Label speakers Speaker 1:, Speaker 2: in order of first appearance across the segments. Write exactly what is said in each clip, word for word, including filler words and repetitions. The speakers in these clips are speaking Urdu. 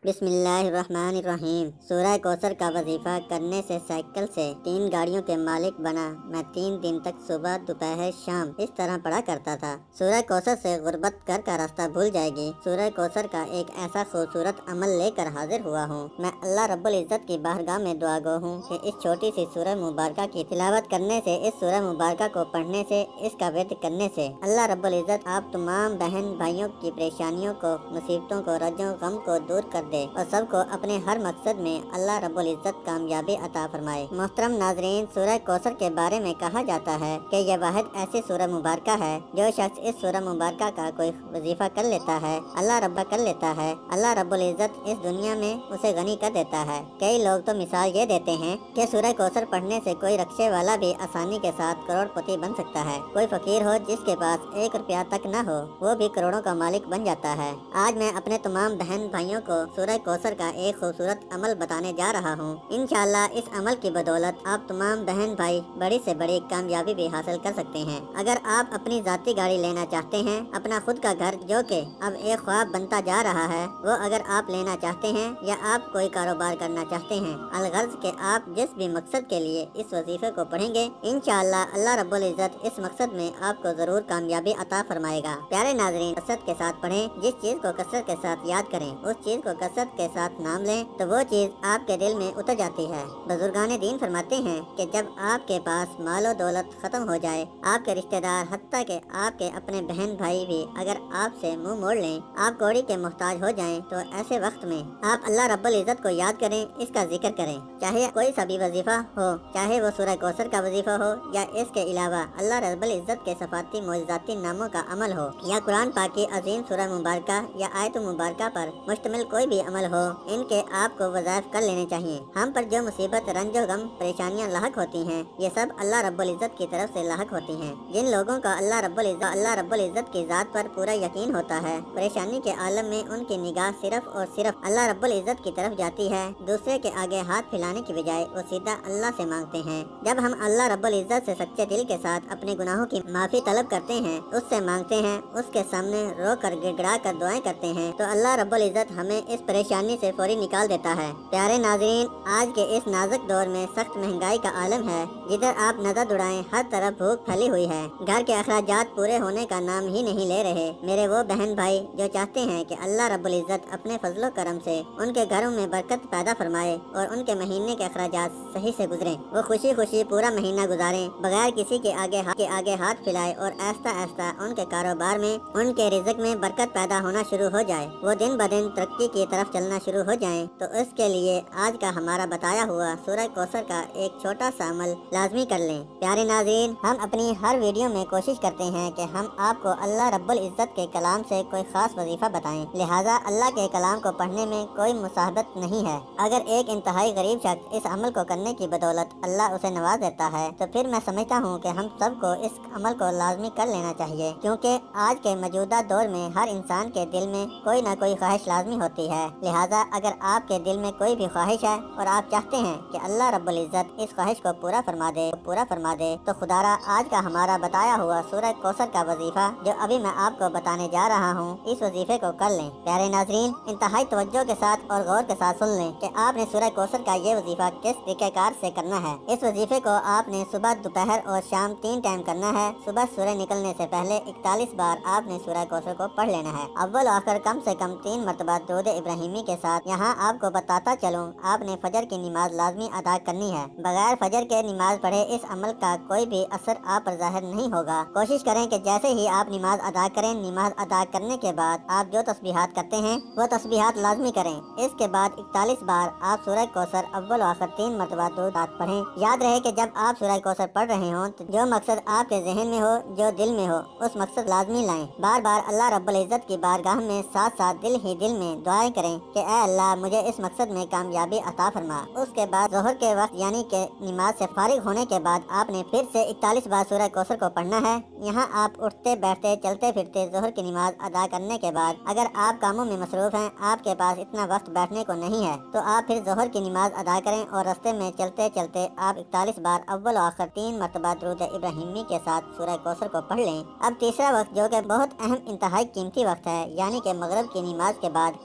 Speaker 1: بسم اللہ الرحمن الرحیم۔ سورہ کوثر کا وظیفہ کرنے سے سائیکل سے تین گاڑیوں کے مالک بنا۔ میں تین دن تک صبح دوپہر شام اس طرح پڑھا کرتا تھا۔ سورہ کوثر سے غربت گھر کا راستہ بھول جائے گی۔ سورہ کوثر کا ایک ایسا خوبصورت عمل لے کر حاضر ہوا ہوں۔ میں اللہ رب العزت کی بارگاہ میں دعا گو ہوں کہ اس چھوٹی سی سورہ مبارکہ کی تلاوت کرنے سے، اس سورہ مبارکہ کو پڑھنے سے، اس کا ورد کرنے سے اللہ رب العزت آپ تمام بہن بھائیوں کی پریشانیوں کو، مصیبتوں کو، رنجوں غم کو دور کر دے اور سب کو اپنے ہر مقصد میں اللہ رب العزت کامیابی عطا فرمائے۔ محترم ناظرین، سورہ کوثر کے بارے میں کہا جاتا ہے کہ یہ واحد ایسی سورہ مبارکہ ہے جو شخص اس سورہ مبارکہ کا کوئی وظیفہ کر لیتا ہے، اللہ رب کر لیتا ہے، اللہ رب العزت اس دنیا میں اسے غنی کر دیتا ہے۔ کئی لوگ تو مثال یہ دیتے ہیں کہ سورہ کوثر پڑھنے سے کوئی رکشے والا بھی آسانی کے ساتھ کروڑ پتی بن سکتا ہے۔ کوئی فقیر ہو جس کے پاس ایک روپیہ تک نہ ہو، وہ بھی کروڑوں کا مالک بن جاتا ہے۔ آج میں اپنے تمام بہن بھائیوں کو سورہ کوثر کا ایک خوبصورت عمل بتانے جا رہا ہوں۔ انشاءاللہ اس عمل کی بدولت آپ تمام بہن بھائی بڑی سے بڑی کامیابی بھی حاصل کر سکتے ہیں۔ اگر آپ اپنی ذاتی گاڑی لینا چاہتے ہیں، اپنا خود کا گھر جو کہ اب ایک خواب بنتا جا رہا ہے، وہ اگر آپ لینا چاہتے ہیں، یا آپ کوئی کاروبار کرنا چاہتے ہیں، الغرض کہ آپ جس بھی مقصد کے لیے اس وظیفے کو پڑھیں گے، انشاءاللہ اللہ رب العزت اس مقصد میں آپ کو ضرور کامیابی عطا فرمائے گا۔ پیارے ناظرین، کثرت کے ساتھ پڑھیں، جس چیز کو کثرت کے ساتھ یاد کریں، اس چیز کو کثرت کے ساتھ نام لیں تو وہ چیز آپ کے دل میں اتر جاتی ہے۔ بزرگان دین فرماتے ہیں کہ جب آپ کے پاس مال و دولت ختم ہو جائے، آپ کے رشتہ دار، حتیٰ کہ آپ کے اپنے بہن بھائی بھی اگر آپ سے منہ موڑ لیں، آپ کوڑی کے محتاج ہو جائیں، تو ایسے وقت میں آپ اللہ رب العزت کو یاد کریں، اس کا ذکر کریں۔ چاہے کوئی سا بھی وظیفہ ہو، چاہے وہ سورہ کوثر کا وظیفہ ہو یا اس کے علاوہ اللہ رب العزت کے صفاتی معجزاتی ناموں کا عمل ہو، یا قرآن پاک کی عظیم سورہ مبارکہ یا آیت مبارکہ پر مشتمل کوئی بھی عمل ہو، ان کے آپ کو وظائف کر لینے چاہیے۔ ہم پر جو مصیبت، رنج و غم، پریشانیاں لاحق ہوتی ہیں، یہ سب اللہ رب العزت کی طرف سے لاحق ہوتی ہیں۔ جن لوگوں کا اللہ رب العزت اللہ رب العزت کی ذات پر پورا یقین ہوتا ہے، پریشانی کے عالم میں ان کی نگاہ صرف اور صرف اللہ رب العزت کی طرف جاتی ہے، دوسرے کے آگے ہاتھ پھیلانے کی بجائے وہ سیدھا اللہ سے مانگتے ہیں۔ جب ہم اللہ رب العزت سے سچے دل کے ساتھ اپنے گناہوں کی معافی طلب کرتے ہیں، اس سے مانگتے ہیں، اس کے سامنے رو کر گڑ گڑا کر دعائیں کرتے ہیں، تو اللہ رب العزت ہمیں اس پریشانی سے فوری نکال دیتا ہے۔ پیارے ناظرین، آج کے اس نازک دور میں سخت مہنگائی کا عالم ہے۔ جدھر آپ نظر دوڑائیں، ہر طرف بھوک پھیلی ہوئی ہے۔ گھر کے اخراجات پورے ہونے کا نام ہی نہیں لے رہے۔ میرے وہ بہن بھائی جو چاہتے ہیں کہ اللہ رب العزت اپنے فضل و کرم سے ان کے گھروں میں برکت پیدا فرمائے اور ان کے مہینے کے اخراجات صحیح سے گزریں، وہ خوشی خوشی پورا مہینہ گزاریں، بغیر کسی کے آگے ہاتھ کے آگے ہاتھ پھیلائے، اور آہستہ آہستہ ان کے کاروبار میں، ان کے رزق میں برکت پیدا ہونا شروع ہو جائے، وہ دن بدن ترقی کی طرف چلنا شروع ہو جائیں، تو اس کے لیے آج کا ہمارا بتایا ہوا سورہ کوثر کا ایک چھوٹا سا عمل لازمی کر لیں۔ پیارے ناظرین، ہم اپنی ہر ویڈیو میں کوشش کرتے ہیں کہ ہم آپ کو اللہ رب العزت کے کلام سے کوئی خاص وظیفہ بتائیں، لہٰذا اللہ کے کلام کو پڑھنے میں کوئی مصاحبت نہیں ہے۔ اگر ایک انتہائی غریب شخص اس عمل کو کرنے کی بدولت اللہ اسے نواز دیتا ہے، تو پھر میں سمجھتا ہوں کہ ہم سب کو اس عمل کو لازمی کر لینا چاہیے، کیونکہ آج کے موجودہ دور میں ہر انسان کے دل میں کوئی نہ کوئی خواہش لازمی ہوتی ہے۔ لہٰذا اگر آپ کے دل میں کوئی بھی خواہش ہے اور آپ چاہتے ہیں کہ اللہ رب العزت اس خواہش کو پورا فرما دے پورا فرما دے تو خدارا آج کا ہمارا بتایا ہوا سورہ کوثر کا وظیفہ جو ابھی میں آپ کو بتانے جا رہا ہوں، اس وظیفے کو کر لیں۔ پیارے ناظرین، انتہائی توجہ کے ساتھ اور غور کے ساتھ سن لیں کہ آپ نے سورہ کوثر کا یہ وظیفہ کس طریقہ کار سے کرنا ہے۔ اس وظیفے کو آپ نے صبح، دوپہر اور شام تین ٹائم کرنا ہے۔ صبح سورج نکلنے سے پہلے اکتالیس بار آپ نے سورہ کوثر کو پڑھ لینا ہے، اول و آخر کم سے کم تین مرتبہ درود ابراہیمی کے ساتھ۔ یہاں آپ کو بتاتا چلوں، آپ نے فجر کی نماز لازمی ادا کرنی ہے۔ بغیر فجر کے نماز پڑھے اس عمل کا کوئی بھی اثر آپ پر ظاہر نہیں ہوگا۔ کوشش کریں کہ جیسے ہی آپ نماز ادا کریں، نماز ادا کرنے کے بعد آپ جو تسبیحات کرتے ہیں وہ تسبیحات لازمی کریں۔ اس کے بعد اکتالیس بار آپ سورہ کوثر اول و آخر تین مرتبہ درود پڑھیں۔ یاد رہے کہ جب آپ سورہ کوثر پڑھ رہے ہوں تو جو مقصد آپ کے ذہن میں ہو، جو دل میں ہو، اس مقصد لازمی لائیں۔ بار بار اللہ رب العزت کی بارگاہ میں ساتھ ساتھ دل ہی دل میں دعائیں کریں کہ اے اللہ، مجھے اس مقصد میں کامیابی عطا فرما۔ اس کے بعد ظہر کے وقت یعنی کہ نماز سے فارغ ہونے کے بعد آپ نے پھر سے اکتالیس بار سورہ کوثر کو پڑھنا ہے۔ یہاں آپ اٹھتے بیٹھتے چلتے پھرتے ظہر کی نماز ادا کرنے کے بعد اگر آپ کاموں میں مصروف ہیں، آپ کے پاس اتنا وقت بیٹھنے کو نہیں ہے، تو آپ پھر ظہر کی نماز ادا کریں اور راستے میں چلتے چلتے آپ اکتالیس بار اول و آخر تین مرتبہ درود ابراہیمی کے ساتھ سورہ کوثر کو پڑھ لیں۔ اب تیسرا وقت جو کہ بہت اہم انتہائی قیمتی وقت ہے، یعنی کہ مغرب کی نماز کے بعد آپ نے دوبارہ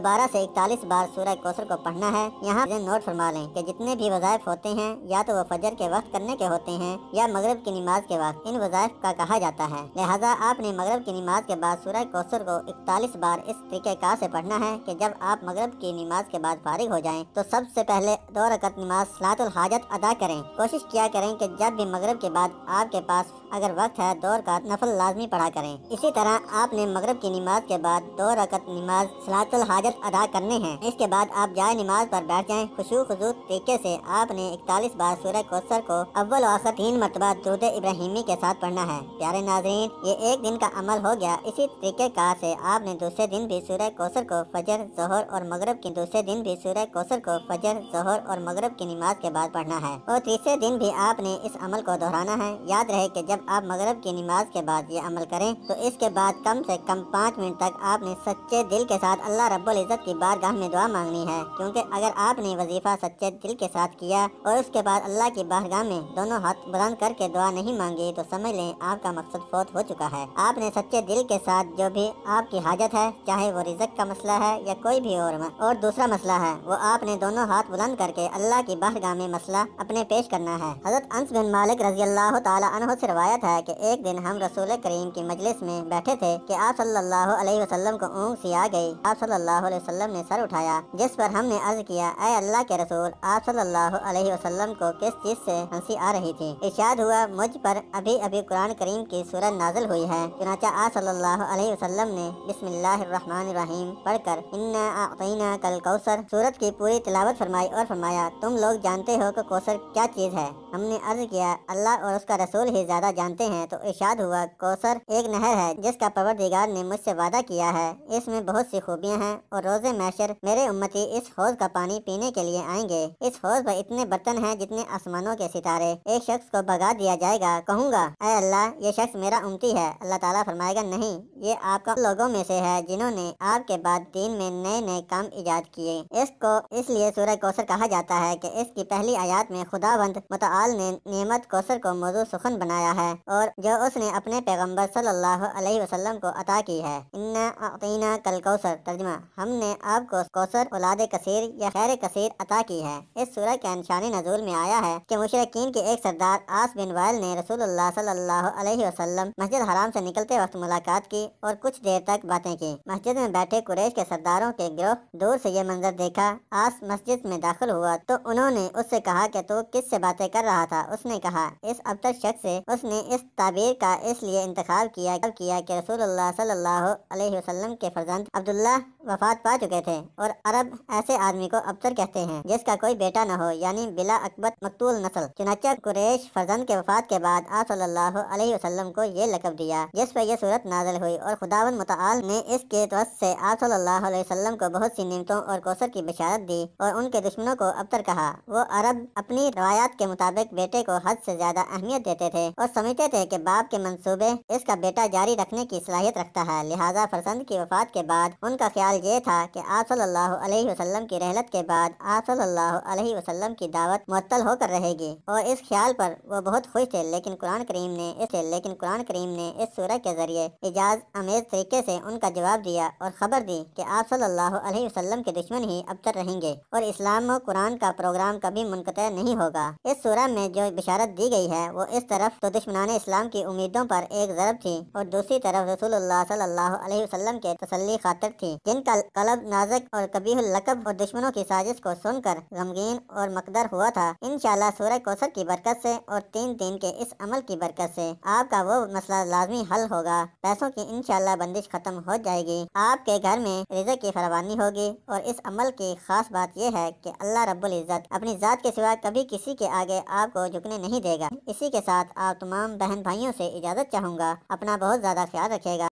Speaker 1: दोबारा से इकतालीस बार सूरह कौसर को पढ़ना है। यहाँ नोट फरमा लें कि जितने भी वज़ाइफ होते हैं या तो वो फजर के वक्त करने के होते हैं या मगरिब की नमाज के वक्त इन वज़ाइफ का कहा जाता है। लिहाजा आपने मगरिब की नमाज के बाद सूरह कौसर को इकतालीस बार इस तरीक़ेकार से पढ़ना है कि जब आप मगरिब की नमाज के बाद फारिग हो जाएं तो सबसे पहले दो रकत नमाज सलातुल हाजत अदा करें। कोशिश किया करें कि जब भी मगरिब के बाद आपके पास अगर वक्त है दो रकात नफल लाजमी पढ़ा करें। इसी तरह आपने मगरिब की नमाज के बाद दो रकत नमाज सलातुल हाजत अदा करने हैं। इसके बाद आप जाए नमाज पर बैठ जाएं। खुशू खुजू तरीके से आपने इकतालीस बार सूरह कौसर को अव्वल और आखिर तीन मरतबा दुरूद इब्राहिमी के साथ पढ़ना है। प्यारे नाज़रीन, ये एक दिन का अमल हो गया। इसी तरीके कार से आपने दूसरे दिन भी सूरह कौसर को फजर, ज़ोहर और मगरिब की दूसरे दिन भी सूरह कौसर को फजर, ज़ोहर और मगरिब की नमाज के बाद पढ़ना है और तीसरे दिन भी आपने इस अमल को दोहराना है। याद रहे कि जब आप मगरिब की नमाज के बाद ये अमल करें तो इसके बाद कम से कम पाँच मिनट तक आपने सच्चे दिल के साथ अल्लाह रब्बुल इज़्ज़त की बारगाह में दुआ मांगनी है, क्योंकि अगर आपने वजीफा सच्चे दिल के साथ किया और उसके बाद अल्लाह की बारगाह में दोनों हाथ बुलंद करके दुआ नहीं मांगी तो समझ लें आपका मकसद फौत हो चुका है। आपने सच्चे दिल के साथ जो भी आपकी हाजत है, चाहे वो रिज़्क का मसला है या कोई भी और और दूसरा मसला है, वो आपने दोनों हाथ बुलंद करके अल्लाह की बारगाह में मसला अपने पेश करना है। हज़रत अनस बिन मालिक रज़ी अल्लाह तआला अन्हु से रवायत है कि एक दिन हम रसूल करीम की मजलिस में बैठे थे कि आप सल्लल्लाहु अलैहि वसल्लम को ऊँग सी आ गई। आप सल्लल्लाहु अलैहि वसल्लम ने सर उठाया, जिस पर हमने अर्ज किया, ऐ अल्लाह के रसूल, आप सल्लल्लाहु अलैहि वसल्लम को किस चीज से हंसी आ रही थी? इरशाद हुआ, मुझ पर अभी अभी कुरान करीम की सूरत नाजिल हुई है। चुनांचे आप सल्लल्लाहु अलैहि वसल्लम ने बिस्मिल्लाहिर्रहमानिर्रहीम पढ़कर इन्ना अअतैना कल कौसर सूरत की पूरी तिलावत फरमाई और फरमाया, तुम लोग जानते हो कि कौसर क्या चीज है? हमने अर्ज किया, अल्लाह और उसका रसूल ही ज्यादा जानते हैं। तो इरशाद हुआ, कौसर एक नहर है जिसका परवरदिगार ने मुझसे वादा किया है। इसमें बहुत सी खूबियां हैं और रोज़े महशर मेरे उम्मती इस हौज का पानी पीने के लिए आएंगे। इस हौज पर इतने बर्तन हैं जितने आसमानों के सितारे। एक शख्स को भगा दिया जाएगा, कहूँगा, ऐ अल्लाह, ये शख्स मेरा उम्मती है। अल्लाह ताला फरमाएगा, नहीं, ये आपका लोगों में से है जिन्होंने आपके बाद दीन में नए नए काम इजाद किए। इसको इसलिए सूरह कौसर कहा जाता है कि इसकी पहली आयत में खुदावंद मुतआल ने नेमत कौसर को मौजू सुखन बनाया है और जो उसने अपने पैगम्बर सल्लल्लाहु अलैहि वसल्लम को अता की है। इन्ना अअतैना कल कौसर, तर्जुमा, हमने आपको कौसर औलाद कसीर या खैर कसीर अता की है। इस सूरह के निशानी नज़ूल में आया है कि मुशरिकीन के एक सरदार आस बिन वाइल ने रसूलुल्लाह सल्लल्लाहु अलैहि वसल्लम मस्जिद हराम से निकलते वक्त मुलाकात की और कुछ देर तक बातें की। मस्जिद में बैठे कुरैश के सरदारों के गिरोह दूर से ये मंजर देखा। आस मस्जिद में दाखिल हुआ तो उन्होंने उससे कहा कि तू किस से बातें कर रहा था? उसने कहा, इस अबतर शख्स से। उसने इस ताबीर का इसलिए इंतखाब किया किया कि रसूलुल्लाह सल्लल्लाहु अलैहि वसल्लम के फर्जंद अब्दुल्लाह वफात पा चुके थे और अरब ऐसे आदमी को अबतर कहते हैं जिसका कोई बेटा न हो, यानी बिला अकबत मकतूल नस्ल। चुनांचे कुरैश फर्जंद के वफात के बाद आप सल्लल्लाहु अलैहि वसल्लम को ये लक़ब दिया, जिस पर यह सूरत नाज़िल हुई और खुदावंद मुतआल ने इसके तवस्सुत से आप सल्लल्लाहु अलैहि वसल्लम को बहुत सी नेमतों और कौसर की बशारत दी और उनके दुश्मनों को अबतर कहा। वो अरब अपनी रवायात के मुताबिक बेटे को हद से ज्यादा अहमियत देते थे और समझते थे कि बाप के मंसूबे इसका बेटा जारी रखने की सलाहियत रखता है। लिहाजा फरजंद की वफात के बाद उनका ख्याल ये था कि आप सल्लल्लाहु अलैहि वसल्लम की रहलत के बाद आप सल्लल्लाहु अलैहि वसल्लम की दावत मुअत्तल होकर रहेगी और इस ख्याल पर वो बहुत खुश थे। लेकिन कुरान करीम ने इसे लेकिन कुरान करीम ने इस सूरह के जरिए इजाज अमेज तरीके से उनका जवाब दिया और खबर दी कि आप सल्लल्लाहु अलैहि वसल्लम के दुश्मन ही अबतर रहेंगे और इस्लाम और कुरान का प्रोग्राम कभी मुनक़ते नहीं होगा। इस सूरह में जो बिशारत दी गई है वो इस तरफ तो दुश्मनान इस्लाम की उम्मीदों पर एक ज़रब थी और दूसरी तरफ रसूलुल्लाह सल्लल्लाहु अलैहि वसल्लम के तसल्ली खातिर थी, जिनका कलब नाज़िक और कबीहुल लक़ब और दुश्मनों की साजिश को सुनकर गमगीन और मकदर हुआ था। इंशाअल्लाह सूरह कौसर की बरकत से और तीन दिन के इस अमल की बरकत से आपका वो मसला लाजमी हल होगा। पैसों की इंशाअल्लाह बंदिश खत्म हो जाएगी। आपके घर में रिज़्क़ की फरावानी होगी और इस अमल की खास बात यह है कि अल्लाह रब्बुल इज़्ज़त अपनी ज़ात के सिवा कभी किसी के आगे आपको झुकने नहीं देगा। इसी के साथ आप तमाम बहन भाइयों से इजाज़त चाहूँगा। अपना बहुत ज़्यादा ख्याल रखिएगा।